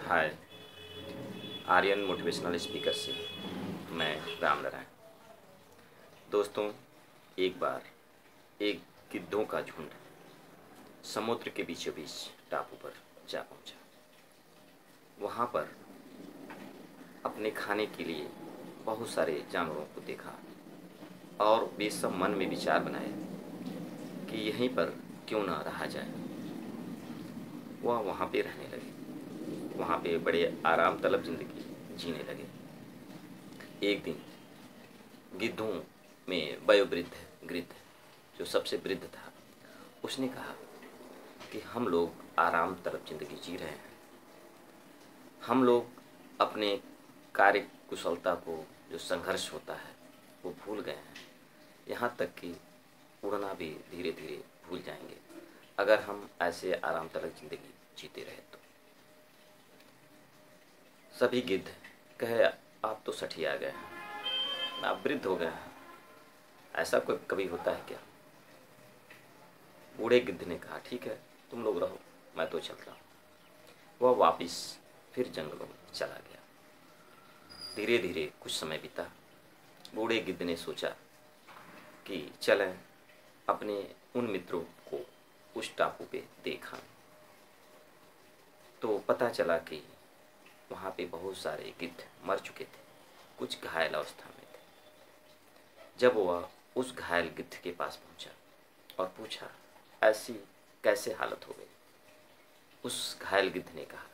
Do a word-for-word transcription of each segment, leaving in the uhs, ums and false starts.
हाय, Aryan motivational speaker से मैं राम नारायण। दोस्तों, एक बार एक गिद्धों का झुंड समुद्र के बीचों बीच टापू पर जा पहुंचा। वहां पर अपने खाने के लिए बहुत सारे जानवरों को देखा और वे सब मन में विचार बनाए कि यहीं पर क्यों न रहा जाए। वह वहाँ पे रहने लगे, वहाँ पे बड़े आराम तलब जिंदगी जीने लगे। एक दिन गिद्धों में वयोवृद्ध गिद्ध, जो सबसे वृद्ध था, उसने कहा कि हम लोग आराम तलब जिंदगी जी रहे हैं, हम लोग अपने कार्य कुशलता को, जो संघर्ष होता है, वो भूल गए हैं। यहाँ तक कि उड़ना भी धीरे धीरे भूल जाएंगे अगर हम ऐसे आराम तलब जिंदगी जीते रहे तो। सभी गिद्ध कहे, आप तो सठिया गए हैं, आप वृद्ध हो गए हैं, ऐसा कोई कभी होता है क्या? बूढ़े गिद्ध ने कहा, ठीक है, तुम लोग रहो, मैं तो चलता हूँ। वह वापिस फिर जंगलों में चला गया। धीरे धीरे कुछ समय बीता। बूढ़े गिद्ध ने सोचा कि चलें अपने उन मित्रों को उस टापू पे देखा। तो पता चला कि वहाँ पे बहुत सारे गिद्ध मर चुके थे, कुछ घायल अवस्था में थे। जब वह उस घायल गिद्ध के पास पहुँचा और पूछा, ऐसी कैसे हालत हो गई? उस घायल गिद्ध ने कहा,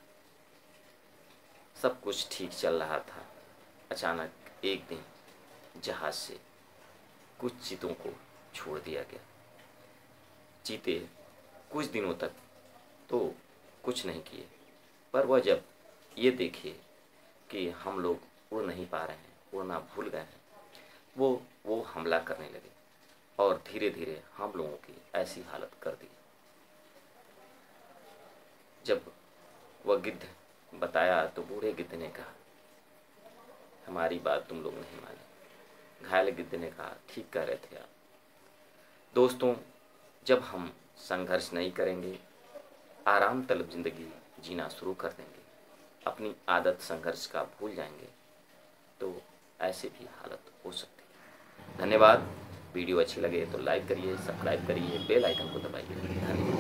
सब कुछ ठीक चल रहा था, अचानक एक दिन जहाज से कुछ चीतों को छोड़ दिया गया। चीते कुछ दिनों तक तो कुछ नहीं किए, पर वह जब ये देखे कि हम लोग उड़ नहीं पा रहे हैं, उड़ना भूल गए हैं, वो वो हमला करने लगे और धीरे धीरे हम लोगों की ऐसी हालत कर दी। जब वह गिद्ध बताया तो बूढ़े गिद्ध ने कहा, हमारी बात तुम लोग नहीं माने। घायल गिद्ध ने कहा, ठीक कह रहे थे आप। दोस्तों, जब हम संघर्ष नहीं करेंगे, आराम तलब जिंदगी जीना शुरू कर देंगे, अपनी आदत संघर्ष का भूल जाएंगे, तो ऐसे भी हालत हो सकती है। धन्यवाद। वीडियो अच्छी लगे तो लाइक करिए, सब्सक्राइब करिए, बेल आइकन को दबाइए। धन्यवाद।